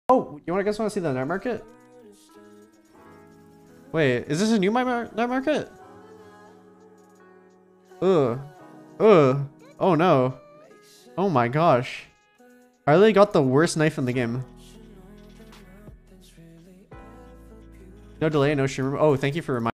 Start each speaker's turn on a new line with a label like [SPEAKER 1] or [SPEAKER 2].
[SPEAKER 1] Oh, you guys want to see the night market? Wait, is this a new night market? Ugh. Ugh. Oh no. Oh my gosh. I really got the worst knife in the game. No delay, no stream. Oh, thank you for reminding me.